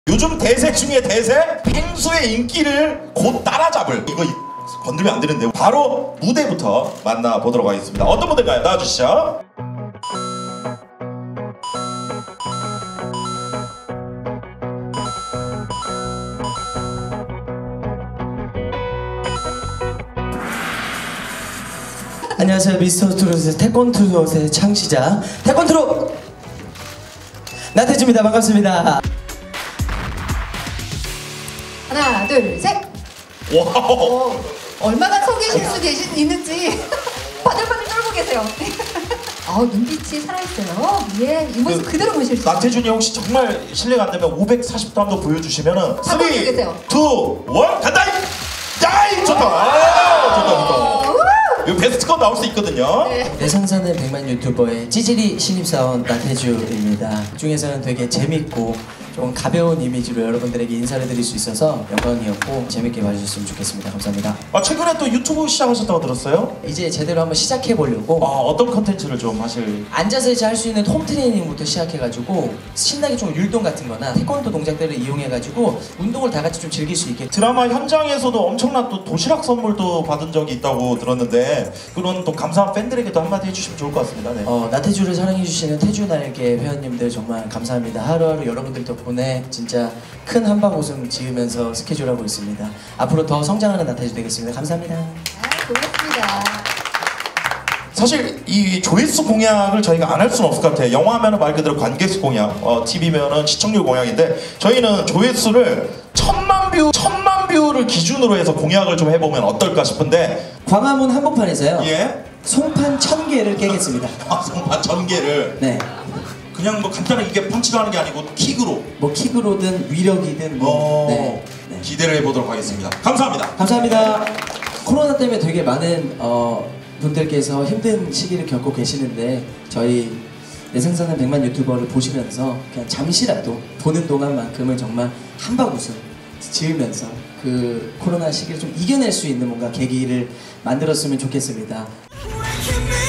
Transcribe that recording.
요즘 대세 중에 대세, 펭수의 인기를 곧 따라잡을, 이거 건들면 안 되는데 바로 무대부터 만나보도록 하겠습니다. 어떤 무대인가요? 나와주시죠. 안녕하세요. 미스터 트롯의 태권트롯의 창시자 태권트롯 나태주입니다. 반갑습니다. 하나, 둘, 셋. 와우. 얼마나 서 계실 수 있는지 바들바들 떨고 계세요. 눈빛이 살아있어요. 예, 이 모습 그대로 보실 수 있어요. 나태준이 혹시 정말 실례가 안 되면 540도 한번 보여주시면은 3, 2, 1 간다! 야이! 좋다! 이거 베스트컷 나올 수 있거든요. 네. 내 상사는 100만 유튜버의 찌질이 신입사원 나태주입니다. 중에서는 되게 재밌고 좀 가벼운 이미지로 여러분들에게 인사를 드릴 수 있어서 영광이었고 재밌게 봐주셨으면 좋겠습니다. 감사합니다. 최근에 또 유튜브 시작하셨다고 들었어요? 이제 제대로 한번 시작해 보려고 어떤 컨텐츠를 좀 하실? 앉아서 이제 할 수 있는 홈 트레이닝부터 시작해가지고 신나게 좀 율동 같은 거나 태권도 동작들을 이용해가지고 운동을 다 같이 좀 즐길 수 있게. 드라마 현장에서도 엄청난 또 도시락 선물도 받은 적이 있다고 들었는데 그런 또 감사한 팬들에게도 한마디 해주시면 좋을 것 같습니다. 네. 나태주를 사랑해주시는 태주날개 회원님들 정말 감사합니다. 하루하루 여러분들 덕분에 진짜 큰 한방 웃음 지으면서 스케줄하고 있습니다. 앞으로 더 성장하는 나태주 되겠습니다. 감사합니다. 고맙습니다. 사실 이 조회수 공약을 저희가 안 할 수는 없을 것 같아요. 영화면은 말 그대로 관객수 공약, TV면은 시청률 공약인데 저희는 조회수를 1000만 뷰를 기준으로 해서 공약을 좀 해보면 어떨까 싶은데 광화문 한복판에서요. 예? 송판 1000개를 깨겠습니다. 송판 1000개를 네. 그냥 뭐 간단하게 이게 펀치로 하는 게 아니고 킥으로 뭐 킥으로든 위력이든 네. 기대를 해보도록 하겠습니다. 감사합니다. 감사합니다. 코로나 때문에 되게 많은 분들께서 힘든 시기를 겪고 계시는데 저희 내 상사는 100만 유튜버를 보시면서 그냥 잠시라도 보는 동안만큼은 정말 한방 웃음 지으면서 그 코로나 시기를 좀 이겨낼 수 있는 뭔가 계기를 만들었으면 좋겠습니다.